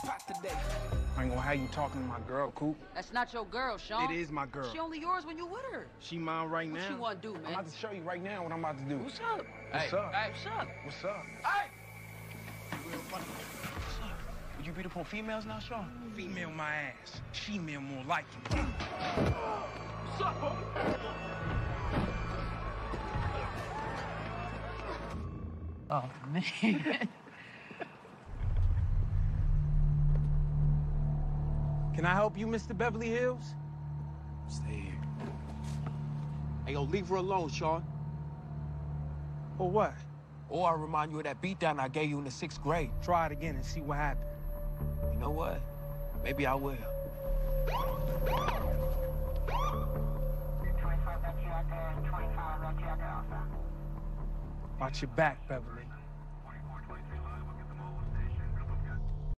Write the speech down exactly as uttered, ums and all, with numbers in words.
pot today. I ain't gonna have you talking to my girl, Coop. That's not your girl, Shawn. It is my girl. She only yours when you with her. She mine right what now. What you want to do, man? I'm about to show you right now what I'm about to do. What's up? What's hey, up? Hey, what's up? What's up? Hey! Real funny. What's up? Would you beat up on females now, Shawn? Female my ass. She-male more like you. What's up, homie? Oh, man. Can I help you, Mister Beverly Hills? Stay here. Hey, yo, leave her alone, Shawn. Or what? Or I remind you of that beatdown I gave you in the sixth grade. Try it again and see what happens. You know what? Maybe I will. Watch your back, Beverly.